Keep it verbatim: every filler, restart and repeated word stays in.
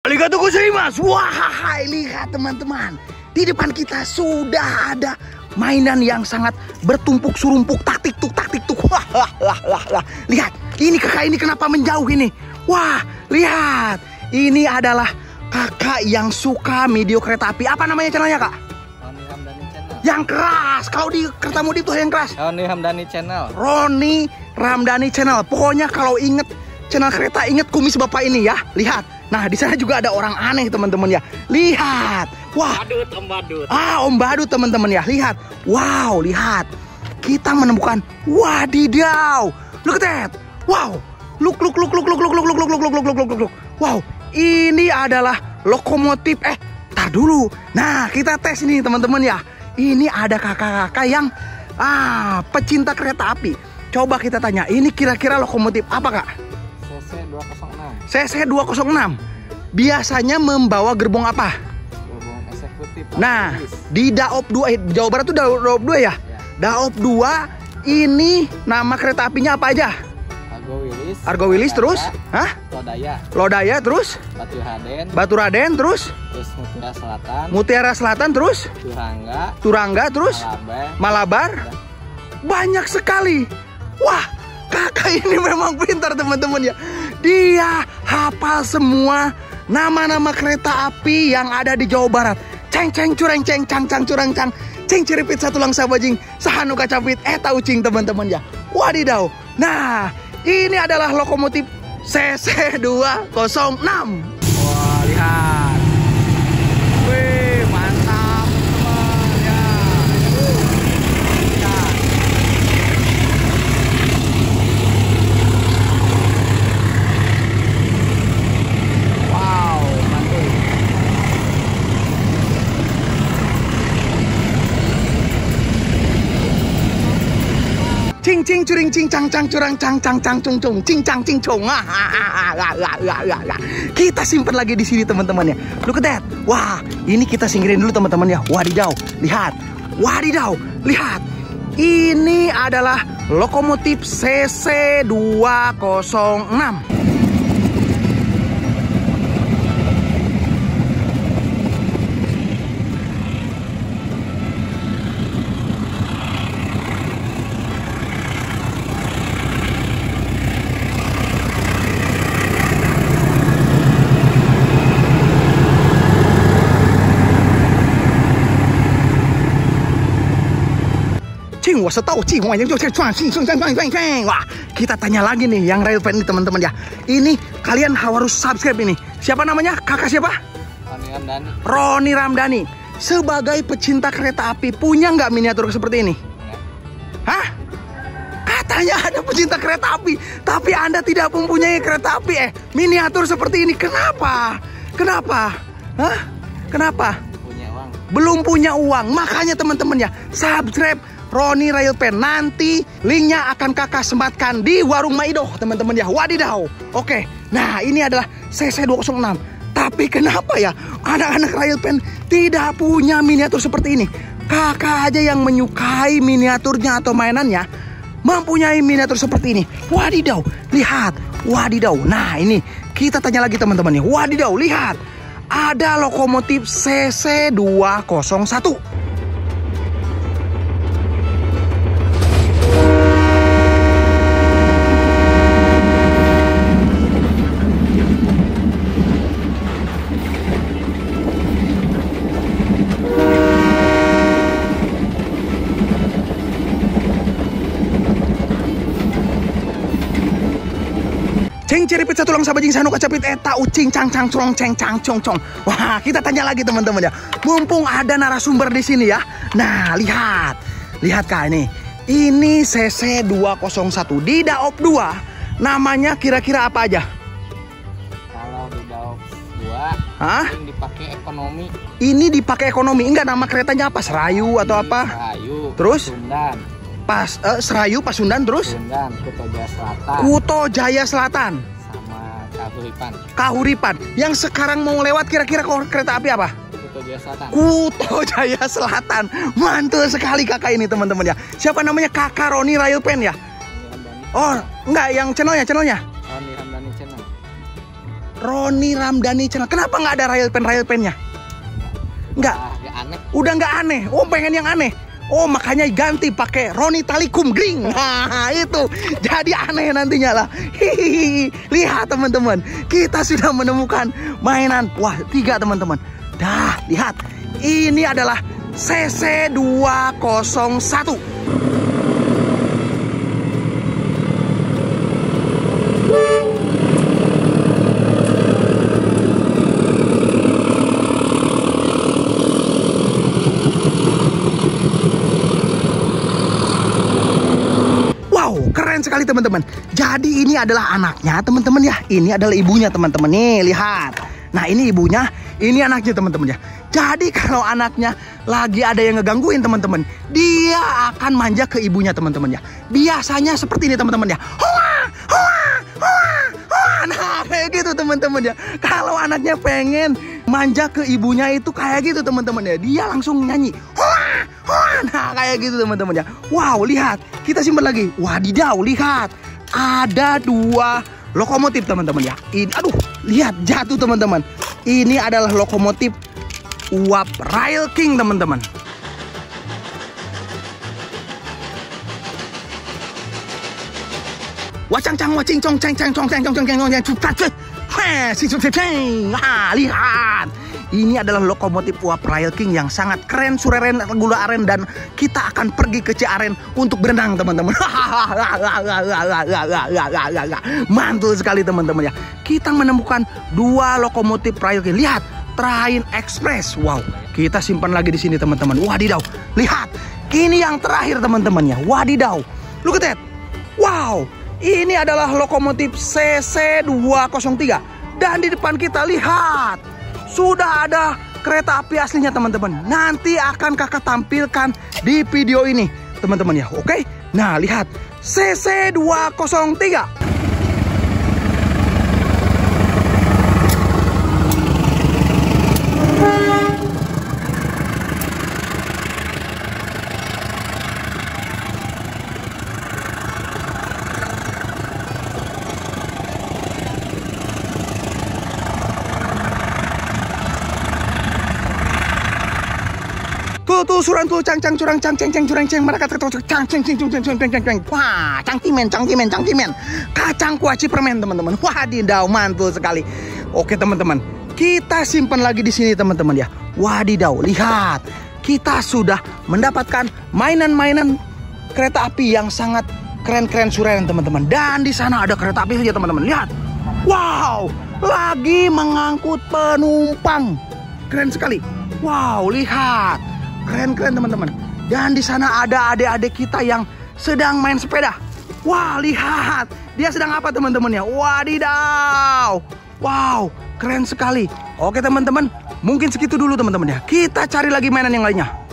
Arigatou gozaimasu. Wah, lihat teman-teman. Di depan kita sudah ada mainan yang sangat bertumpuk surumpuk, taktik tuk taktik tuk. Wah, lah, lah, lah, lah. Lihat, ini kakak ini kenapa menjauh ini? Wah, lihat. Ini adalah kakak yang suka video kereta api. Apa namanya channelnya, Kak? Roni Ramdhani Channel. Yang keras. Kalau di Kereta Mudi itu yang keras. Roni Ramdhani Channel. Roni Ramdhani Channel. Pokoknya kalau inget channel kereta, inget kumis bapak ini ya. Lihat. Nah, di sana juga ada orang aneh teman-teman ya. Lihat. Wah. Badut, Om Badut. Ah, Om Badut teman-teman ya. Lihat. Wow, lihat. Kita menemukan wadidaw. Look at that. Wow. Look, look, look, look, look, look, look, look, look, look, look, look, look, look. Wow. Ini adalah lokomotif. Eh, tar dulu. Nah, kita tes ini teman-teman ya. Ini ada kakak-kakak yang ah, pecinta kereta api. Coba kita tanya, ini kira-kira lokomotif apa, Kak? C C dua nol enam. C C dua nol enam. Biasanya membawa gerbong apa? Gerbong eksekutif. Nah, di Daop dua, eh, Jawa Barat itu Daop dua ya? Ya. Daop dua ini nama kereta apinya apa aja? Argo Wilis. Argo Wilis terus? Hah? Lodaya. Lodaya terus? Batu Raden. Batu Raden terus? Terus Mutiara Selatan. Mutiara Selatan terus? Turangga. Turangga terus? Malabar. Malabar? Banyak sekali. Wah, kakak ini memang pintar teman-teman ya. Dia hafal semua nama-nama kereta api yang ada di Jawa Barat. Ceng ceng cureng ceng cang cang curang cang. Ceng ciripit satu lang sabajing. Sahanu kacapit eh taucing teman-teman ya. Wadidaw. Nah, ini adalah lokomotif C C dua nol enam. Wah, lihat. Wih, mantap teman ya. Uh, lihat. Wow, mantul. Cing cing curing cing cang cang curang cang cang cang cung cung cing cang cing cung. Ah, ah, ah, ah, ah, ah, ah, ah. Kita simpan lagi di sini teman-teman ya. Look at that. Wah, ini kita singkirin dulu teman-teman ya. Wadidaw, lihat. Wadidaw, lihat. Ini adalah lokomotif C C dua nol enam. Wah, kita tanya lagi nih yang rail fan ini teman-teman ya. Ini kalian harus subscribe ini. Siapa namanya? Kakak siapa? Roni Ramdhani. Roni Ramdhani. Sebagai pecinta kereta api, punya nggak miniatur seperti ini? Ya. Hah? Katanya ada pecinta kereta api, tapi Anda tidak mempunyai kereta api eh miniatur seperti ini. Kenapa? Kenapa? Hah? Kenapa? Punya uang. Belum punya uang. Makanya teman-teman ya, subscribe Roni Railpen. Nanti linknya akan kakak sematkan di warung Maido teman-teman ya. Wadidaw. Oke, nah ini adalah C C dua nol enam. Tapi kenapa ya anak-anak Railpen tidak punya miniatur seperti ini? Kakak aja yang menyukai miniaturnya atau mainannya mempunyai miniatur seperti ini. Wadidaw, lihat. Wadidaw. Nah ini kita tanya lagi teman-teman ya. Wadidaw, lihat. Ada lokomotif C C dua nol satu. Ceng ciripit satu lang sabajing sanu kacapit eta ucing cang cang curong ceng cang cong cong. Wah, kita tanya lagi teman-teman ya. Mumpung ada narasumber di sini ya. Nah, lihat. Lihat Kak ini. Ini C C dua nol satu di Daop dua. Namanya kira-kira apa aja? Kalau di Daop dua, Hah? ini dipakai ekonomi. Ini dipakai ekonomi. Enggak, nama keretanya apa? Serayu atau apa? Serayu. Terus? Pasundan. Pas eh, Serayu, Pasundan terus? Pasundan, Kuto Jaya Selatan. Kuto Jaya Selatan. Sama Kahuripan. Kahuripan. Yang sekarang mau lewat kira-kira kereta api apa? Kuto Jaya Selatan. Kuto Jaya Selatan. Mantul sekali kakak ini teman-teman ya. Siapa namanya? Kakak Roni Railpen ya? Roni Ramdhani. Oh, enggak, yang channelnya, channelnya. Roni Ramdhani Channel. Roni Ramdhani Channel. Kenapa nggak ada railpen railpennya? Nggak. Ah, ya aneh. Udah nggak aneh. Oh, pengen yang aneh. Oh, makanya ganti pakai Roni Talikum Gring. Nah, itu jadi aneh nantinya lah. Hihihi. Lihat teman-teman, kita sudah menemukan mainan. Wah, tiga teman-teman. Dah, lihat. Ini adalah C C dua nol satu. Keren sekali teman-teman. Jadi ini adalah anaknya teman-teman ya. Ini adalah ibunya teman-teman. Nih lihat. Nah ini ibunya, ini anaknya teman-teman ya. Jadi kalau anaknya lagi ada yang ngegangguin teman-teman, dia akan manja ke ibunya teman-teman ya. Biasanya seperti ini teman-teman ya. Hoa, hoa, hoa, hoa. Nah kayak gitu teman-teman ya. Kalau anaknya pengen manja ke ibunya itu kayak gitu teman-teman ya. Dia langsung nyanyi. Hoa, hoa. Nah kayak gitu teman-teman ya. Wow, lihat. Kita simpan lagi. Wadidaw, lihat. Ada dua lokomotif teman-teman ya. Ini, aduh, lihat jatuh teman-teman. Ini adalah lokomotif uap Rail King teman-teman. Wacang cang wacing cong ceng ceng cong ceng cong ceng cong ceng cepat ceng. Heh, si ceng ceng. Ah, lihat. Ini adalah lokomotif uap Rail King yang sangat keren, sureren, gula aren, dan kita akan pergi ke Ciaren untuk berenang teman-teman. Mantul sekali teman-teman ya. Kita menemukan dua lokomotif Rail King. Lihat, Train Express. Wow, kita simpan lagi di sini teman-teman. Wadidaw, lihat. Ini yang terakhir teman-teman ya. Wadidaw, look at that. Wow, ini adalah lokomotif C C dua nol tiga. Dan di depan kita lihat, sudah ada kereta api aslinya teman-teman. Nanti akan kakak tampilkan di video ini teman-teman ya. Oke. Nah lihat C C dua nol tiga. Tuh tuh suran tuh cang cang curang cang ceng ceng curang ceng mereka tertawa cang ceng ceng ceng ceng ceng ceng. Wah, cangkimen cangkimen cangkimen. Kacang kuaci permen teman-teman. Wadidaw, mantul sekali. Oke teman-teman, kita simpan lagi di sini teman-teman ya. Wadidaw, lihat. Kita sudah mendapatkan mainan-mainan kereta api yang sangat keren-keren sureren teman-teman. Dan di sana ada kereta api saja teman-teman. Lihat. Wow, lagi mengangkut penumpang. Keren sekali. Wow, lihat. Keren-keren teman-teman. Dan di sana ada adik-adik kita yang sedang main sepeda. Wah, lihat. Dia sedang apa teman-teman ya? Wadidaw. Wow, keren sekali. Oke teman-teman, mungkin segitu dulu teman-teman ya. Kita cari lagi mainan yang lainnya.